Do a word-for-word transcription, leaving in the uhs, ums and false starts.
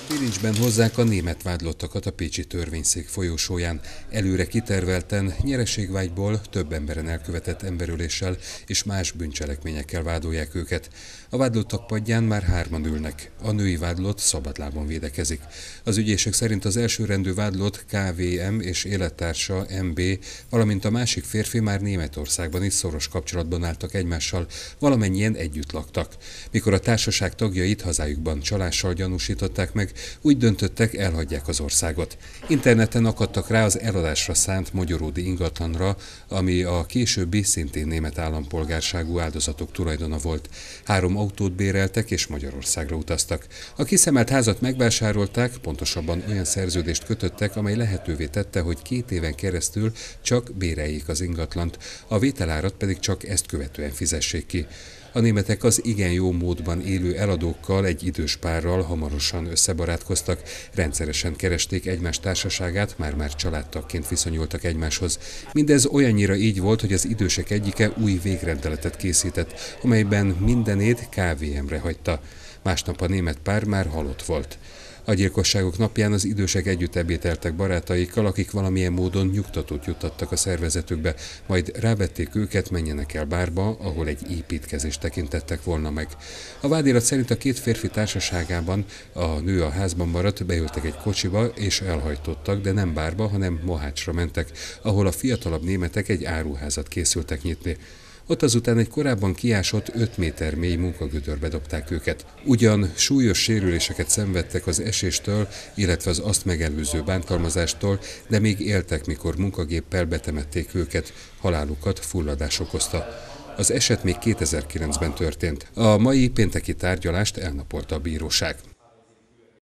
Bilincsben hozzák a német vádlottakat a pécsi törvényszék folyósóján. Előre kitervelten, nyereségvágyból több emberen elkövetett emberöléssel és más bűncselekményekkel vádolják őket. A vádlottak padján már hárman ülnek. A női vádlott szabadlábon védekezik. Az ügyészek szerint az elsőrendű vádlott ká vé em és élettársa em bé, valamint a másik férfi már Németországban is szoros kapcsolatban álltak egymással, valamennyien együtt laktak. Mikor a társaság tagjait hazájukban csalással gyanúsították meg, úgy döntöttek, elhagyják az országot. Interneten akadtak rá az eladásra szánt magyaródi ingatlanra, ami a későbbi szintén német állampolgárságú áldozatok tulajdona volt. Három autót béreltek és Magyarországra utaztak. A kiszemelt házat megvásárolták, pontosabban olyan szerződést kötöttek, amely lehetővé tette, hogy két éven keresztül csak béreljék az ingatlant, a vételárat pedig csak ezt követően fizessék ki. A németek az igen jó módban élő eladókkal, egy idős párral hamarosan összebarátkoztak, rendszeresen keresték egymás társaságát, már-már családtagként viszonyultak egymáshoz. Mindez olyannyira így volt, hogy az idősek egyike új végrendeletet készített, amelyben mindenét ká vé emre hagyta. Másnap a német pár már halott volt. A gyilkosságok napján az idősek együtt ebédeltek barátaikkal, akik valamilyen módon nyugtatót juttattak a szervezetükbe, majd rávették őket, menjenek el bárba, ahol egy építkezést tekintettek volna meg. A vádirat szerint a két férfi társaságában a nő a házban maradt, beültek egy kocsiba és elhajtottak, de nem bárba, hanem Mohácsra mentek, ahol a fiatalabb németek egy áruházat készültek nyitni. Ott azután egy korábban kiásott öt méter mély munkagödörbe dobták őket. Ugyan súlyos sérüléseket szenvedtek az eséstől, illetve az azt megelőző bántalmazástól, de még éltek, mikor munkagéppel betemették őket, halálukat fulladás okozta. Az eset még kétezer-kilencben történt. A mai pénteki tárgyalást elnapolta a bíróság.